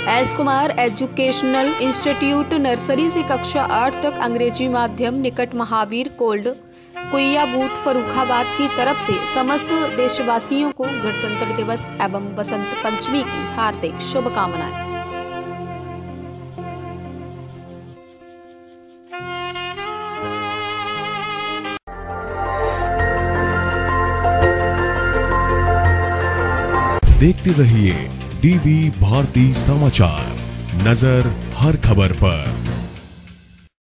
S Kumar educational institute nursery से कक्षा 8 तक अंग्रेजी माध्यम निकट महावीर कोल्ड कुइया बूट फर्रुखाबाद की तरफ से समस्त देशवासियों को गणतंत्र दिवस एवं बसंत पंचमी की हार्दिक शुभकामनाएं। देखते रहिए डीवी भारती समाचार, नजर हर खबर पर।